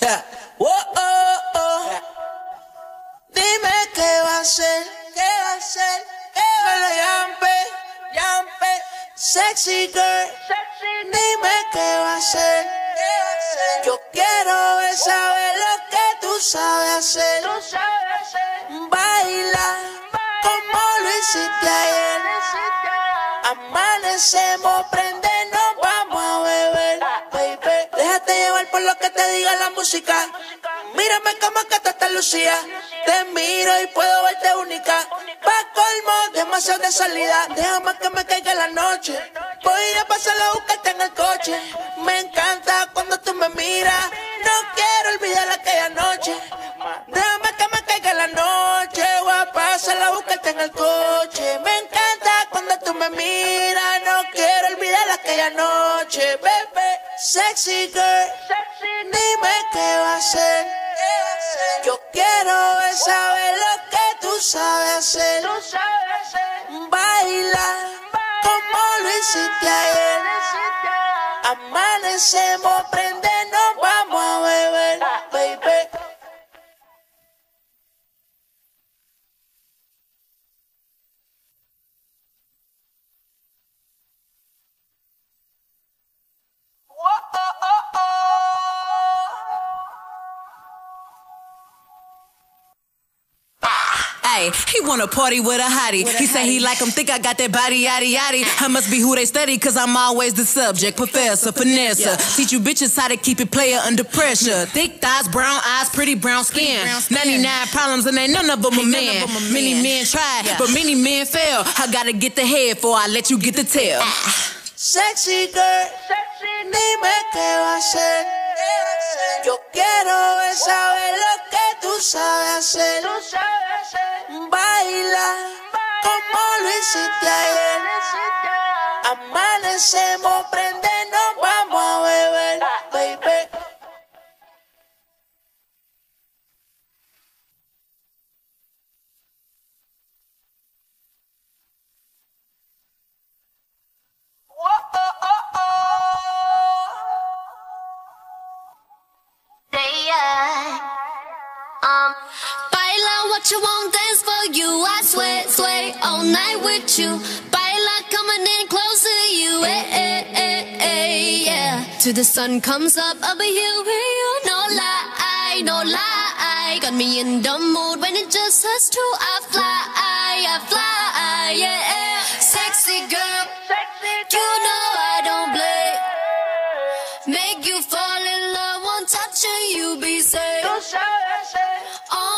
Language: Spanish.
Oh, oh, oh. Dime qué va a hacer, qué va a hacer, Yampe, sexy girl. Dime qué va a hacer, yo quiero ver, saber lo que tú sabes hacer. Baila como lo hiciste ayer. Amanecemos, prende, nos vamos a beber, baby. Déjate llevar por lo que te diga la música. Mírame como que tú estás lucía. Te miro y puedo verte única. Pa' colmo, demasiado de salida. Déjame que me caiga la noche. Voy a pasar a buscarte en el coche. Me encanta cuando tú me miras. No quiero olvidar aquella noche. Déjame que me caiga la noche. Voy a pasar a buscarte en el coche. Me encanta cuando tú me miras. No quiero olvidar aquella noche, bebé. Sexy girl, dime qué va a hacer. Yo quiero ver, saber lo que tú sabes hacer. Baila como lo hiciste ayer. Amanecemos, prende, nos vamos a beber, baby. Ay, he wanna party with a hottie. He say he like 'em, think I got that body, yaddy, yaddy. I must be who they study, cause I'm always the subject. Professor, finesser. Teach you bitches how to keep it player under pressure. Thick thighs, brown eyes, pretty brown skin. 99 problems and ain't none of them a man. Many men tried, but many men fail. I gotta get the head before I let you get the tail. Sexy girl, dime qué va a hacer. Yo quiero ver, saber lo que tú sabes hacer. Baila como lo hiciste ayer. Amanecemos, prende, nos vamos a beber, baby. Baila what you want, dance for you. I sway all night with you. Baila coming in close to you. Yeah. Till the sun comes up, I'll be here with you. No lie. Got me in the mood when it just us two. I fly, yeah. Sexy girl, you know I don't play. Make you fall in love, one touch and you be safe.